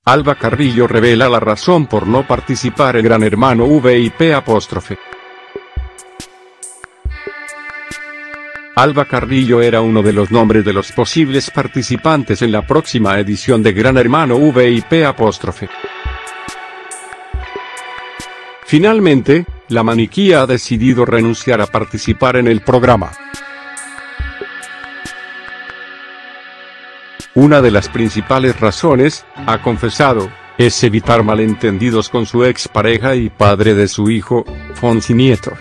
Alba Carrillo revela la razón por no participar en Gran Hermano VIP'. Alba Carrillo era uno de los nombres de los posibles participantes en la próxima edición de Gran Hermano VIP'. Finalmente, la maniquí ha decidido renunciar a participar en el programa. Una de las principales razones, ha confesado, es evitar malentendidos con su expareja y padre de su hijo, Fonsi Nieto.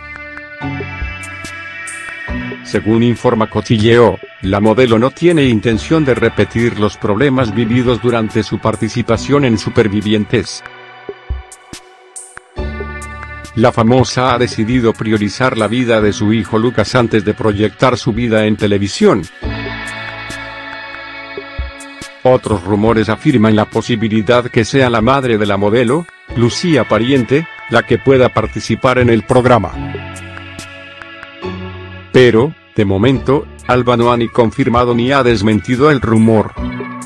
Según informa Cotilleo, la modelo no tiene intención de repetir los problemas vividos durante su participación en Supervivientes. La famosa ha decidido priorizar la vida de su hijo Lucas antes de proyectar su vida en televisión. Otros rumores afirman la posibilidad que sea la madre de la modelo, Lucía Pariente, la que pueda participar en el programa. Pero, de momento, Alba no ha ni confirmado ni ha desmentido el rumor.